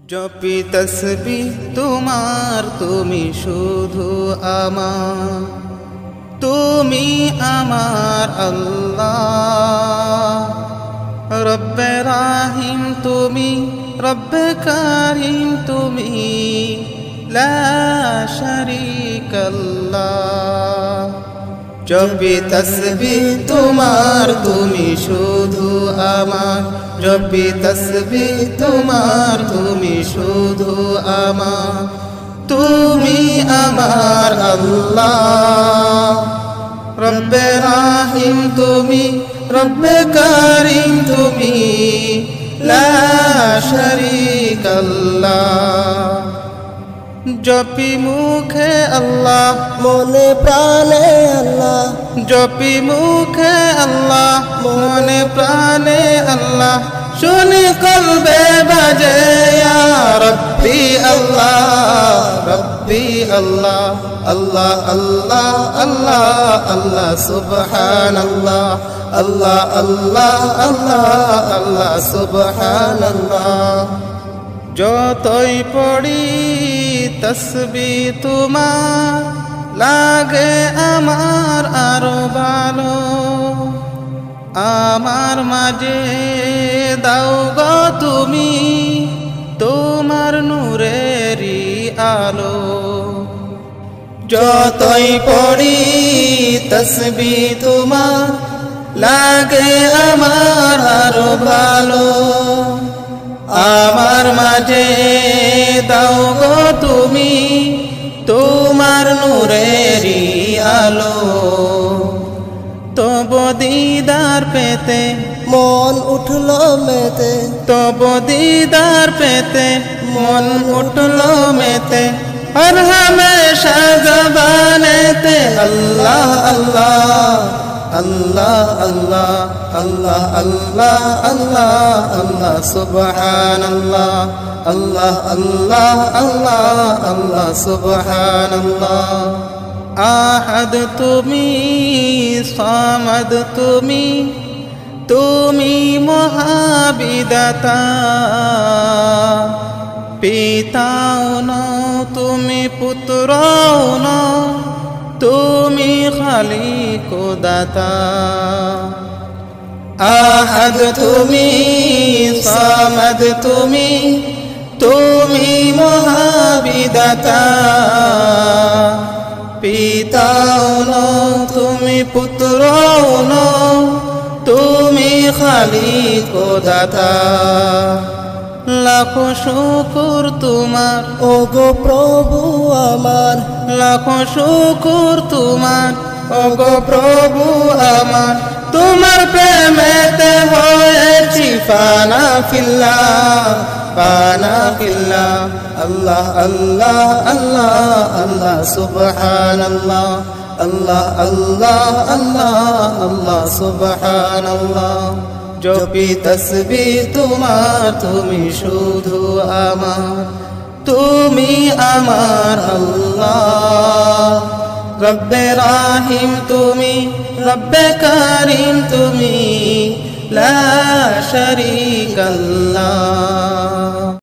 জপি তসবিহ তোমার, তুমি শুধু আমার, তুমি আমার আল্লাহ। রব্বে রাহিম তুমি, রব্বে কারিম তুমি, লা শারীকা লাহ। জপি তসবিহ তোমার, তুমি শুধু আমার, জপি তসবিহ তোমার, তুমি শুধু আমার, তুমি আমার আল্লাহ। রব্বে রাহিম তুমি, রব্বে কারিম তুমি, লা শারীকা লাহ। জপি মুখে আল্লাহ, মনে প্রাণে আল্লাহ, জপি মুখে আল্লাহ, মনে প্রাণে আল্লাহ, শুনি কলবে বাজে ইয়া রব্বি আল্লাহ, রব্বি আল্লাহ, আল্লাহ আল্লাহ আল্লাহ আল্লাহ সুবহানাল্লাহ, আল্লাহ আল্লাহ আল্লাহ আল্লাহ সুবহানাল্লাহ। যতই পড়ি তসবিহ তোমার, লাগে আমার আরো ভালো। আমার মাঝে দাও গো তুমি তোমার নূরেরই আলো। যতই পড়ি তসবিহ তোমার, লাগে আমার আরো ভালো। আমার মাঝে দাও গো তুমি তোমার নূরেরই আলো। তব দিদার পেতে মন উঠলো মেতে, তব দিদার পেতে মন উঠলো মেতে, আর হমেশা জবানেতে আল্লাহ আল্লাহ আল্লাহ আল্লাহ আল্লাহ আল্লাহ আল্লাহ আল্লাহ সুবহানাল্লাহ, আল্লাহ আল্লাহ আল্লাহ আল্লাহ সুবহানাল্লাহ। আহাদ তুমি, সামাদ তুমি, তুমি মহাবিদাতা। পিতাও নও তুমি, পুত্রও নও তুমি, খালিক ও দাতা। আহাদ তুমি, সামাদ তুমি, তুমি মহাবিদাতা। পিতাও নও তুমি, পুত্রও নও তুমি, খালিক ও দাতা। লাখো শুকুর তোমার, ওগো প্রভু আমার, লাখো শুকুর তোমার, ওগো প্রভু আমার। তোমার প্রেমেতে হয়েছি ফানা ফিল্লাহ, ফানা ফিল্লাহ। আল্লাহ আল্লাহ আল্লাহ আল্লাহ সুবহানাল্লাহ, আল্লাহ আল্লাহ আল্লাহ আল্লাহ সুবহানাল্লাহ। জপি তসবিহ তোমার, তুমি শুধু আমার, তুমি আমার আল্লাহ। রব্বে রাহিম তুমি, রব্বে কারিম তুমি, লা শারীকা লাহ।